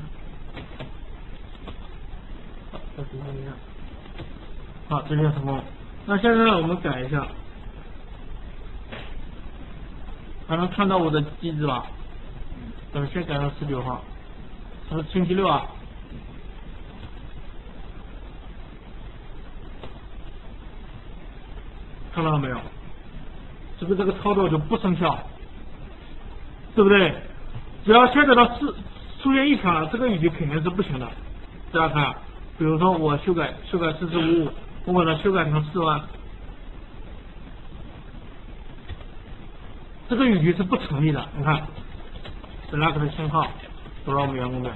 好，再读一下。好，这就成功。那现在呢，我们改一下，还能看到我的机子吧？咱们先改到十九号，是星期六啊。看到了没有？是不是这个操作就不生效？对不对？只要牵扯到是出现异常了，这个语句肯定是不行的。大家看，比如说我修改修改四四五五，我把它修改成四万，这个语句是不成立的。你看 ，select 的信号读到我们员工的，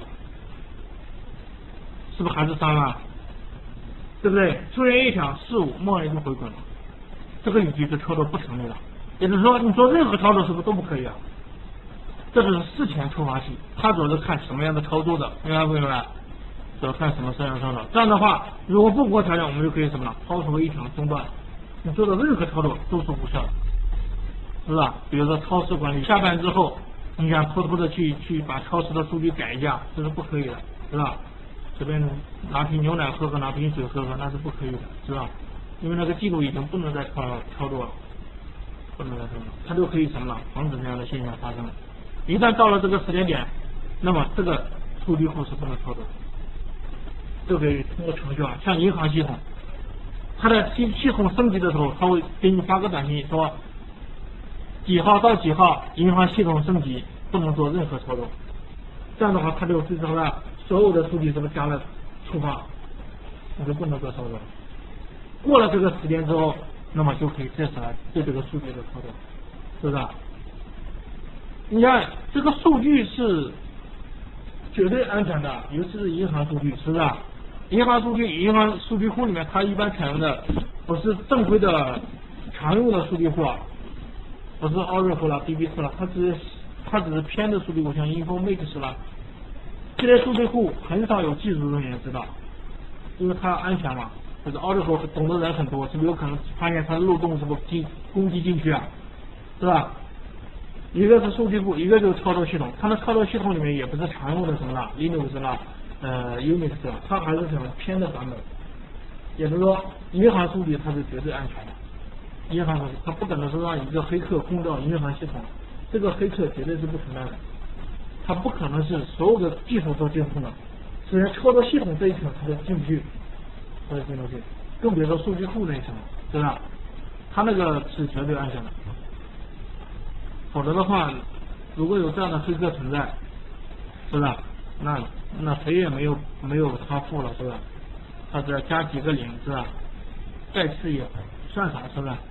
是不是还是三万？对不对？出现异常，事物默认就回滚了，这个语句是操作不成立的。也就是说，你做任何操作是不是都不可以啊？这只是事前触发器，它主要是看什么样的操作的，明白不明白？主要看什么摄像操作。这样的话，如果不符合条件，我们就可以什么呢？抛除异常中断，你做的任何操作都是无效的，是吧？比如说超市管理，下班之后，你想偷偷的去去把超市的数据改一下，这是不可以的，是吧？随便拿瓶牛奶喝喝，拿瓶水喝喝，那是不可以的，是吧？因为那个记录已经不能再操操作了，不能再操作，它就可以什么呢？防止这样的现象发生。一旦到了这个时间点，那么这个数据库是不能操作的，就可以通过程序啊，像银行系统，它的系系统升级的时候，它会给你发个短信说几号到几号银行系统升级，不能做任何操作。这样的话，它就对这个所有的数据是不是加了触发，你就不能做操作。过了这个时间之后，那么就可以再次来对这个数据的操作，是不是？你看这个数据是绝对安全的，尤其是银行数据，是不是？银行数据，银行数据库里面，它一般采用的不是正规的常用的数据库，不是 Oracle 啦、D B 四啦，它只是它只是偏的数据库，像 Informatics 啦，这些数据库很少有技术人员知道，因为它安全嘛。就是 Oracle 懂的人很多，是不是有可能发现它的漏洞，是不是进攻击进去啊？是吧？一个是数据库，一个就是操作系统。它的操作系统里面也不是常用的什么了 Linux 啦，呃 Unix 啦，它还是什么偏的版本。也就是说，银行数据它是绝对安全的。银行数据它不可能说让一个黑客攻到银行系统，这个黑客绝对是不存在的。它不可能是所有的技术都监控的，首先操作系统这一层它就进不去，它就进不去，更别说数据库那一层，对吧？它那个是绝对安全的。否则的话，如果有这样的黑客存在，是吧？那那谁也没有没有他付了，是吧？他只要加几个零，是吧？再次也算啥，是吧？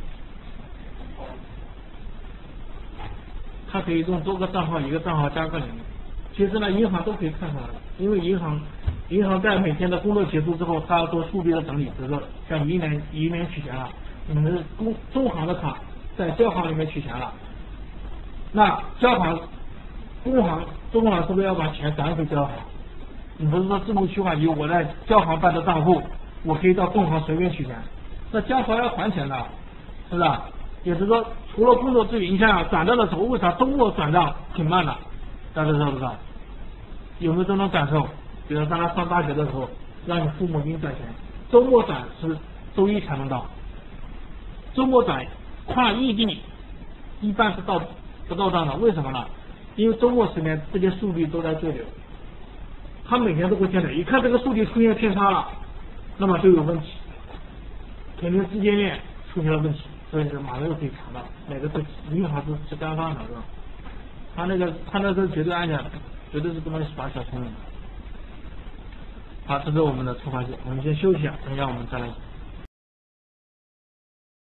他可以用多个账号，一个账号加个零。其实呢，银行都可以看出来的，因为银行银行在每天的工作结束之后，他要做数据的整理，比如说像一年一年取钱了，你们的工中行的卡在交行里面取钱了。那交行、工行、中行是不是要把钱转回交行？你不是说自动取款机，我在交行办的账户，我可以到中行随便取钱，那交行要还钱的，是不是？也就是说，除了工作之余，你想想转账的时候，为啥周末转账挺慢的？大家知道不知道？有没有这种感受？比如当他上大学的时候，让你父母给你转钱，周末转是周一才能到，周末转跨异地一般是到不到账的，为什么呢？因为周末时间这些数据都在对流，他每天都会监测，一看这个数据出现偏差了，那么就有问题，肯定资金链出现了问题，所以是马上就可以查到哪个是银行是是干饭的，是吧？他那个他那个是绝对安全的，绝对是不能耍小聪明的。好，这是我们的触发器，我们先休息一下，等一下我们再来。